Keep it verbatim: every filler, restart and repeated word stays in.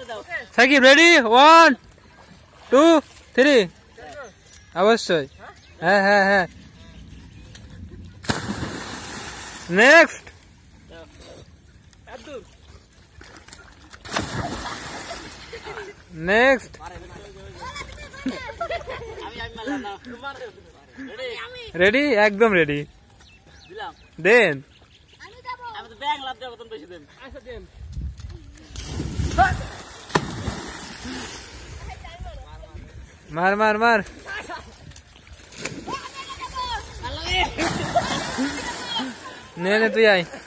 Shakib ready one two three অবশ্যই হ্যাঁ হ্যাঁ হ্যাঁ নেক্সট নেক্সট রেডি একদম রেডি দেন মার মার মার নে নে তুই আয়